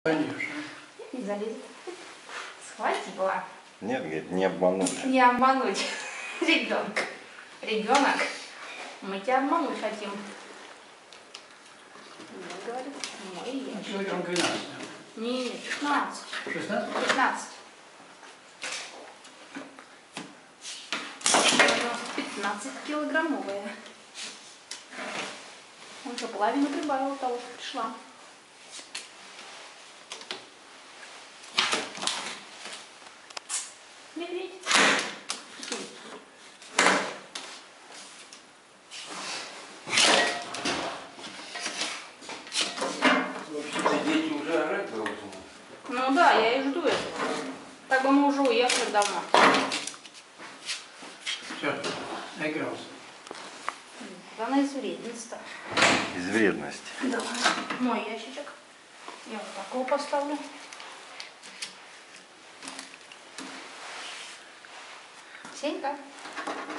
Конечно. Не залезет. Схватила. Нет, говорит, не обманули. Не обмануть ребенка. Ребенок, мы тебя обмануть хотим. Нет, говорит, мой ящик. Килограмм 12. Нет, 15. 16? 15. 15-килограммовая. Он уже половину прибавила того, что пришла. Медведь. Вообще-то дети уже орать должны. Ну да, я и жду этого. Так бы мы уже уехали давно. Все, наигрался. Она из вредности. Из вредности. Да. Мой ящичек. Я вот такого поставлю. Сенька.